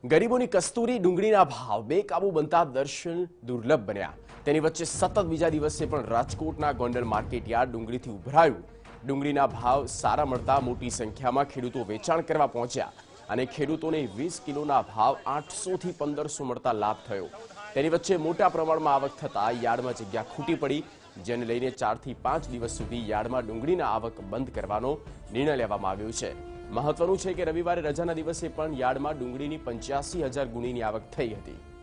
ગરીબોની કસ્તુરી ડુંગળીના ભાવ બેકાબુ બનતા દર્શન દુર્લભ બન્યા। તેની વચ્ચે સતત બીજા દિવસે પણ રાજકોટના ગોંડલ માર્કેટ યાર્ડ ડુંગળીથી ઉભરાયું। ડુંગળીના ભાવ સારા મળતા મોટી સંખ્યામાં ખેડૂતો વેચાણ કરવા પહોંચ્યા અને ખેડૂતોને 20 કિલોના ભાવ 800 થી 1500 મળતા લાભ થયો। તેની વચ્ચે મોટા પ્રમાણમાં આવક થતા યાર્ડમાં જગ્યા ખૂટી પડી, જેને લઈને 4 થી 5 દિવસ સુધી યાર્ડમાં ડુંગળીના આવક બંધ કરવાનો નિર્ણય લેવામાં આવ્યો છે। મહત્વનું છે કે રવિવારે રજાના દિવસે પણ યાર્ડમાં ડુંગળીની 85,000 ગુણીની આવક થઈ હતી।